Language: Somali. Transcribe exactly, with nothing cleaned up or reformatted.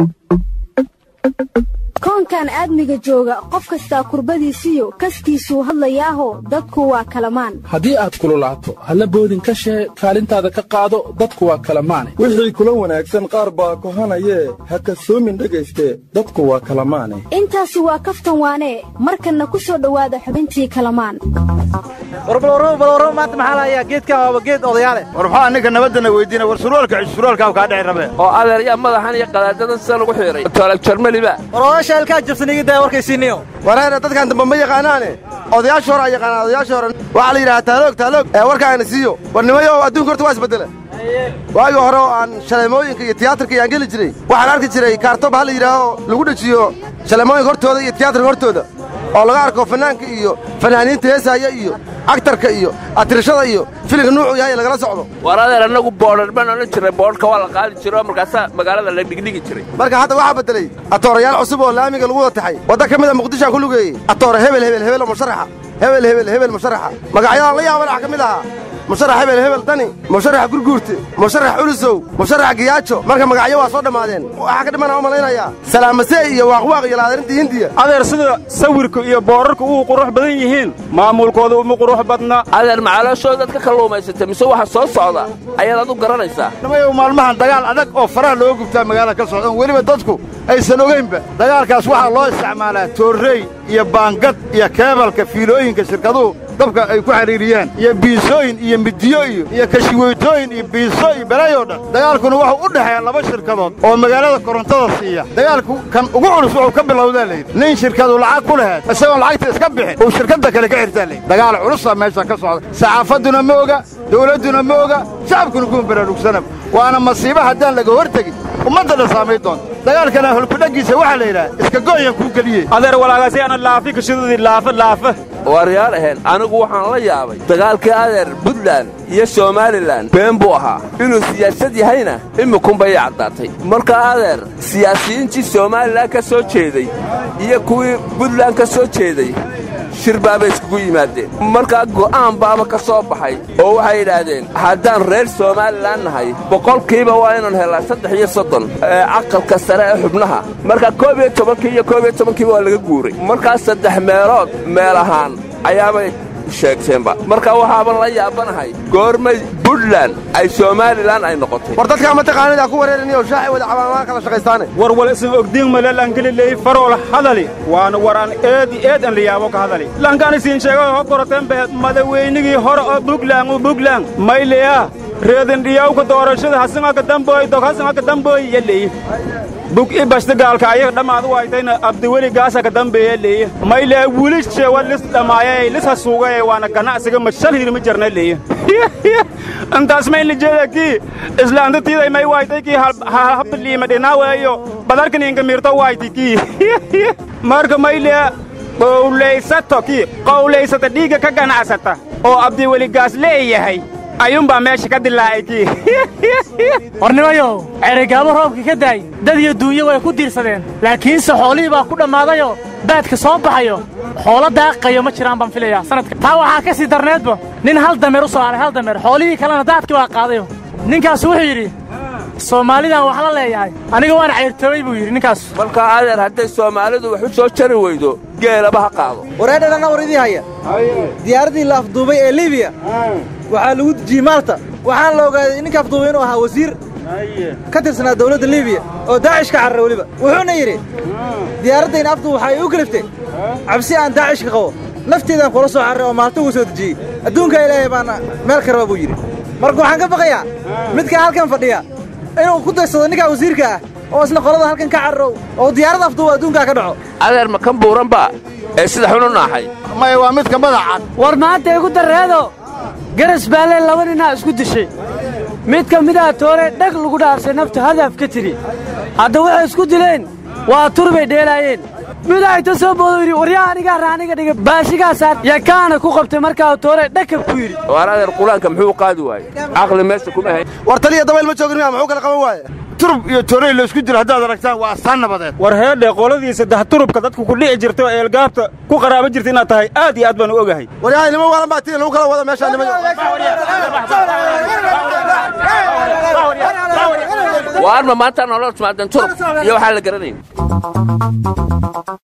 koonkan aadmiga jooga qof kasta kurbadiisiyo kaskiisu hadlayaaho dadku waa kalamaan haddii aad kululaato halla boodin ka shee kaalintaada ka qaado dadku waa kalamaane wixii kula wanaagsan qaar baa kohanayee ha kasoomin dhegayste dadku waa kalamaane intaasi waa kaftan waane markanna ku soo dhowaada xubintii kalamaan warbaloro baloro maanta maxaa lahayaa geedkan waaba geed odayaale war maxaa annaga nabadana weydiina war surwaalka surwaalkaa kaa dhici rabe oo adeer iyo madaxan iyo qadaadadan sida lagu xiiray toolag jarmaliba war odayaasha halkaa jabsaniga daa warkaysiiniyo wareena dadkan dambe ma yaqaanaane odayaasha hore ay yaqaanaan odayaasha hore waxaa la yidhahaa taaloog taaloog ee warkaana siiyo war nimayo adduunka horta waa isbeddela waagii hore oo aan shaleemooyinka iyo tiyaatarka iyaan geli jiray waxaan arki jiray kaartob ha la yidhaaho lagu dhejiyo shaleemooyinka hortooda iyo tiyaatarka hortooda oo laga arko fanaanka iyo fanaaniinta heesaaya iyo aktarka iyo atirashada iyo filimka nuucu yahay lagala socdo war adeer annagu boodhar baan odhan jiray boodhka waa la qaadi jiro markaasaa magaalada la dhigdhigi jiray marka hadda waxaa beddelay atoorayaal cusub oo laamiga lagu wada taxay wadda ka mida muqdishoaan ku lugeeyey atoore hebel hebel hebel oo musharaxa hebel hebel hebel musharaxa magacyadaan la yaabana wax ka mid ahaa musharax hebel hebel dani musharax gurguurte musharax ulusow musharax giyaajo marka magacyo waa soo dhammaadeen waxaa ka dhimanaa u malaynayaa salaamase iyo waaqwaaq iyo laadarinta hindiya adeer sida sawirka iyo boorarka uu qurux badan yihiin maamulkooda uma qurux badna adeer macalooshood dadka kalluumaysatay mise waxa soo socda ayaad adu garanaysaa nimayow maalmahan dagaal adag oo faraha looga gubtaa magaalada ka socdan weliba dadku aysan ogaynba dagaalkaas waxaa loo isticmaalaa toorrey iyo baangad iyo keebalka fiilooyinka shirkaduhu dabka ay ku xidhiiriyaan iyo biisooyin iyo midiyo iyo iyo kashiweytooyin iyo biiso iyo belaayoo dhan dagaalkuna wuxuu u dhexeeya laba shirkadood oo magaalada korontada siiya dagaalku kan ugu culus wuxuu ka bilowdaa layidhi nin shirkadu lacag ku laheed isagoon lacagta iska bixin uu shirkadda kale ka xirtaa layidhi dagaal culusaa meesha ka socda saxaafadduna ma oga dawladduna ma oga shacabkuna kuma baraarugsanaba waana masiibo haddaan laga hor tegin ummaddana saamay doonta dagaalkana holkudhaggiisa waxaa la yidhaha iska go'yan kuu geliyey adeer walaagaasi ana laafi kashidadii laafa laafa waaryaal ahayn anigu waxaan la yaabay dagaalkii adeer buntland iyo somalilan been buu ahaa inuu siyaasad yahayna imikunbay caddaatay markaa adeer siyaasiyiintii somalilan ka soo jeeday iyo kuwii buntland ka soo jeeday shir baabay iskugu yimaadeen markaa go'aan baaba ka soo baxay oo waxay yidhaahdeen haddaan reer somalilan nahay boqolkiiba waa inaan helaa saddex iyo soddon caqalka sare ee xubnaha markaa koob iyo tobankii iyo koob iyo tobankiiba waa laga guuray markaa saddex meelood meel ahaan ayaabay sheegteenba markaa waxaaban la yaabanahay goormay buntland ay somalilan ay noqotay war dadkaa mataqaanidaa ku wareerinayo shaaci wada cabaamaha kala shaqaystaane war wal isan ogdiin maleelaangeliley farool hadali waana war aan eedi eed an liyaabo ka hadali lankaan isiin sheego ho korotembe madaweynigii hore oo buntland u buntland mayleya reedan dhiyawka doorashada hasimaka dambooy dog hasimaka dambooy yaleey bug i bashta gaalka ayaga dhammaad u haytayna abdiweli gaasa ka dambeeya leeye mayle wiilishe waa lis dhammaayay lis hasuugay waana ganacsiga mashal hirma jarna leeye intaas ma in la jeeda kii islaanta tiiday may waytay kii habdliima dhinaaweeyo badarkan inka miirto wayti kii marka mayle qowlaysato kii qowlaysata dhiigga ka ganacsata oo abdiweli gaas leeyahay ayuunbaa meesha ka dilaacay kii warnimayow ceerigaabo roobka ka daay dad iyo duunyo way ku diirsadeen laakiinse xoolihii baa ku dhammaadayoo baadka soo baxayo xoolo daaqayo ma jiraan baan filayaa sanadka taa waxaa ka sii darneedba nin hal dameer u soo haray hal dameer xoolihii kalena daadkii waa qaadayo ninkaas wuxuu yidhi soomaalidan wax la leeyahay aniga waan cayrtoobay buu yidhi ninkaas markaa adeer hadday soomaalidu wax u soo jari weydo geelaba ha qaado wareedhadana war idii haya diyaaraddii la afduubay ee libiya waxaa lagu dejiyey maalta waxaan la ogaaday ninka afduubay inuu ahaa wasiir ka tirsanaa dawladda libiya oo daacish ka carara weliba wuxuuna yidhi diyaaraddayna afduub waxaa ii u kaliftay cabsi aan daacish ka qabo nafteedaan kula soo carray oo maalta ugu soo dejiyey adduunkaa ilaahay baana meel ka raba buu yidhi marka waxaan ka baqayaa midkaa halkan fadhiya inuu ku daysado ninkaa wasiirka ah oo isna qolada halkan ka carrow oo diyaaradda afduuba adduunkaa ka dhaco adeer ma kan buuranba ee sida xun u naaxay maya waa midka madacan war maanta igu darreedo garas baalee laba ninaa isku dishay mid ka midaa toore dhag lagu dhaafsay nafta hadaaf ka tidhi hadda waxay isku dileen waa tur bay dheelaayeen midaa inta soo boodo yidhi waryaa anigaa raaniga dhiga baashigaasaa yakaana ku qabtay markaa toore dhagka ku yidhi waar adeer qulaanka muxuu qaadi waaye caqli meesha kuma hayn war taliya dabayl ma joogin muxuu kala qaban waaye turub iyo toorey la isku jiro haddaad aragtaan waa astaan nabadeed war heedhe qoladii saddex turubka dadku ku dhici jirtay oo eelgaabta ku qaraaba jirta inaad tahay aad iyo aad baan u ogahay waryahay nima waalan baa tii lagu kala wada meeshaa nima وأنا ما أنت أنا لا تسمع دنتور يو حال قرنين